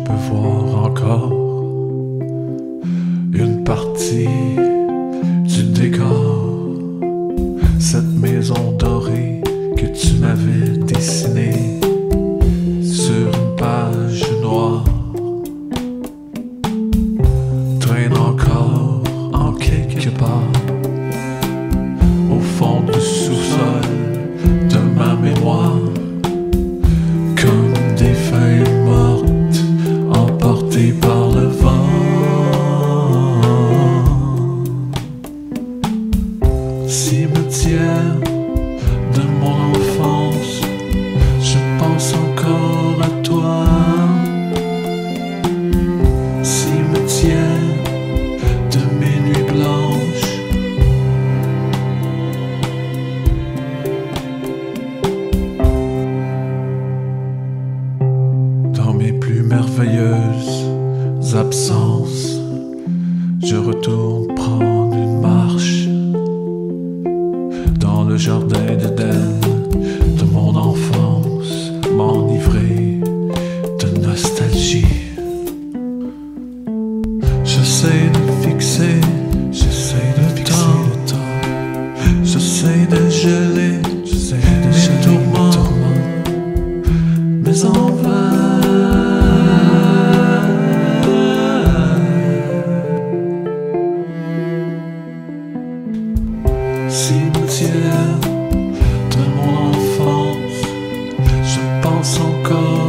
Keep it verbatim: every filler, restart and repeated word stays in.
peux voir encore une partie du décor, cette maison dorée que tu m'avais dessinée sur une page noire traîne encore en quelque part au fond du sous-sol de ma mémoire, comme des feuilles mortes emportées par le vent. Cimetière de mon enfance, je pense encore à toi. Cimetière de mes nuits blanches, dans mes plus merveilleuses absences, je retourne prendre une marche dans le jardin d'Éden de mon enfance, m'enivrer de nostalgie. J'essaie de fixer, j'essaie de fixer le temps, j'essaie de geler, j'essaie de mes tourments, mais en vain. Cimetière de mon enfance, je pense encore